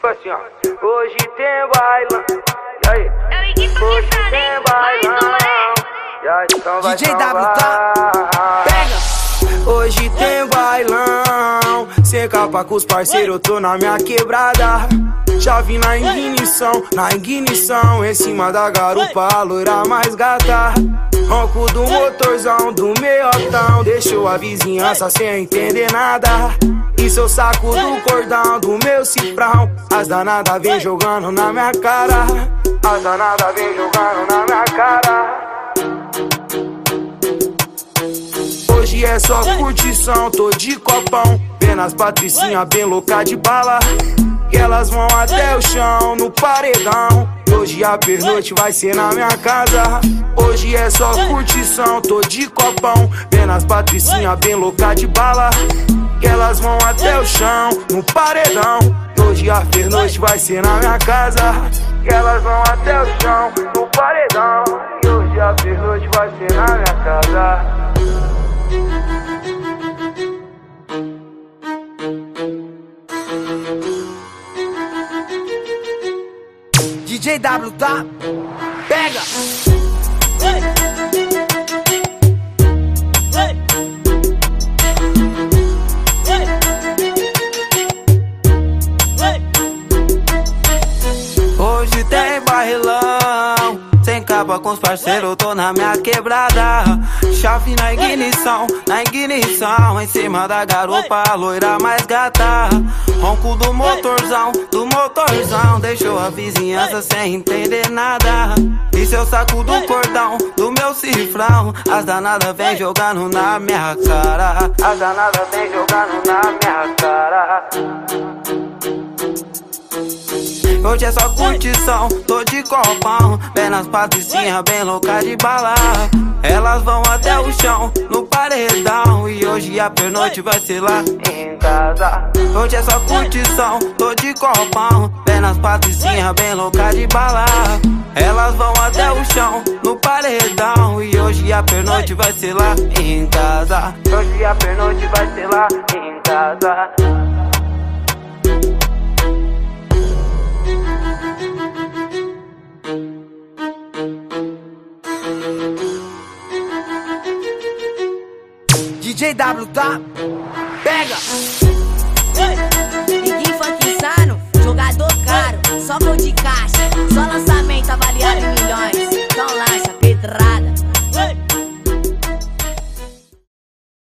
Tipo assim, ó. Hoje tem bailão. E aí? Hoje tem bailão. E aí, então vai DJ W, tá? Pega! Hoje tem bailão. Sem capa com os parceiros, eu tô na minha quebrada. Chave na ignição, em cima da garupa, a loira mais gata. Ronco do motorzão, do meiotão, deixou a vizinhança sem entender nada. E seu saco do cordão, do meu cifrão, as danadas vem jogando na minha cara. As danadas vem jogando na minha cara. Hoje é só curtição, tô de copão, vendo as patricinhas bem louca de bala. Que elas vão até o chão, no paredão. Hoje a pernoite vai ser na minha casa. Hoje é só curtição, tô de copão, vendo as patricinhas bem louca de bala. Que elas vão até o chão, no paredão. Hoje a pernoite vai ser na minha casa. Que elas vão até o chão, no paredão. E hoje a pernoite vai ser na minha casa. DJ W, tá? Pega! Hoje tem bailão, sem capa com os parceiros, eu tô na minha quebrada. Chave na ignição, em cima da garupa, a loira mais gata. Ronco do motorzão, deixou a vizinhança sem entender nada. E seu saco do cordão, do meu cifrão, as danadas vem jogando na minha cara. As danadas vem jogando na minha cara. Hoje é só curtição, tô de copão, vendo as patricinhas bem louca de bala. Elas vão até o chão, no paredão. E hoje a pernoite vai ser lá em casa. Hoje é só curtição, tô de copão, vendo as patricinhas bem louca de bala. Elas vão até o chão, no paredão. E hoje a pernoite vai ser lá em casa. Hoje a pernoite vai ser lá em casa. DJ W, tá? Pega! Big Funk insano, jogador caro, só gol de caixa, só lançamento avaliado em milhões. Então lança pedrada.